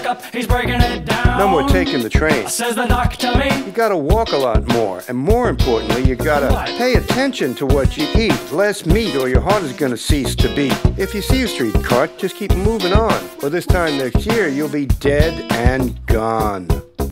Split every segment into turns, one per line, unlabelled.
up, he's breaking it down.
No more taking the train.
Says the doc to me.
You gotta walk a lot more, and more importantly, you gotta pay attention to what you eat. Less meat or your heart is gonna cease to beat. If you see a street cart, just keep moving on. Or this time next year, you'll be dead and gone.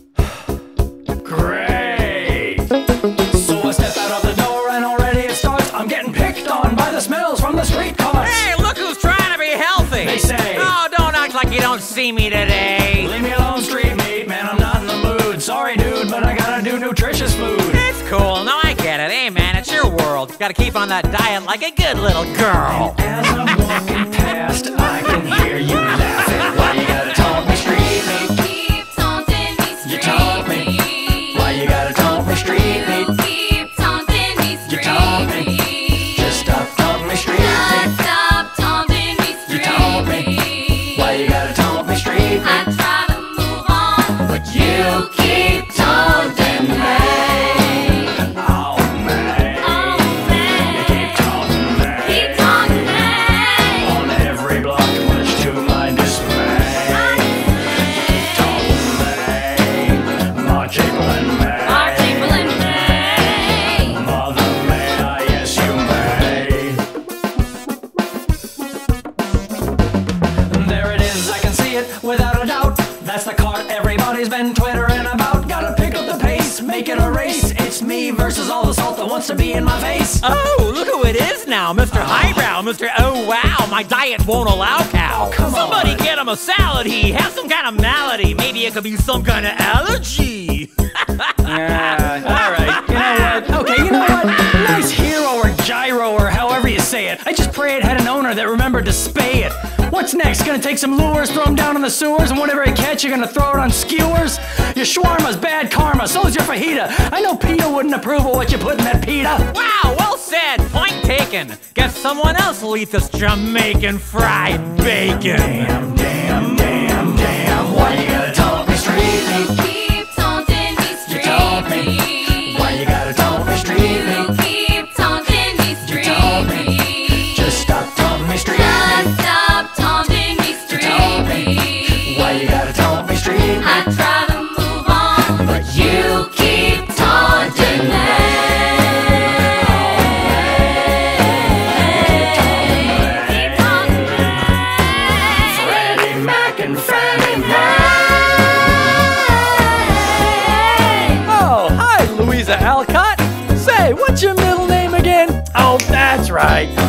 Great! So I step out of the door and already it starts. I'm getting picked on by the smells from the street carts.
Hey, look who's trying to be healthy!
They say,
oh, don't act like you don't see me today.
Leave me alone, street meat, man, I'm not in the mood. Sorry, dude, but I gotta do nutritious food.
It's cool, no, I get it. Hey, man, it's your world. Gotta keep on that diet like a good little girl.
As I'm walking past, I can hear you laughing. Why you gotta taunt me, street meat?
Keep taunting me, street
You taunt me. Why you gotta taunt me, street meat?
Keep taunting me,
You
street
taunt me. Just stop taunting me, street meat.
Stop taunting me,
You
street
taunt me. Why you gotta taunt me, street
I
meat?
try to move on,
But you keep taunting me. Oh man,
oh man,
you keep taunting me.
keep taunting me.
On every block, much to my dismay. You keep taunting me. March, April, and May.
March, April, and May.
Mother may I, yes you may. There it is, I can see it without a doubt. That's the cart everybody's been twittering about. Gotta pick up the pace, make it a race. It's me versus all the salt that wants to be in my face.
Oh, look who it is now, Mr. Highbrow, Mr. Oh wow, my diet won't allow cow.
Oh, come
Somebody
on.
get him a salad, he has some kind of malady. Maybe it could be some kind of allergy.
Alright, you know what? Okay, you know what? Nice hero or gyro or however you say it. I just pray it had an owner that remembered to spay it. What's next? Gonna take some lures, throw them down in the sewers, and whatever you catch, you're gonna throw it on skewers? Your shawarma's bad karma, so's your fajita. I know PETA wouldn't approve of what you put in that pita.
Wow, well said, point taken. Guess someone else will eat this Jamaican fried bacon.
Damn, damn, damn, damn. Why you gotta taunt me, street meat?
Keep taunting me,
You
street
taunt me.
meat.
Why you gotta taunt me, street meat?
Keep taunting me,
You
street
taunt me.
meat.
Just stop taunting me, street
Just
meat.
stop taunting me, street
taunt me.
meat.
Why you gotta taunt me, street
I
meat?
try to move on,
But you keep taunting me.
keep taunting me.
Freddie Mac and Fannie Mae.
Oh, hi, Louisa Alcott. Say, what's your middle name again? Oh, that's right.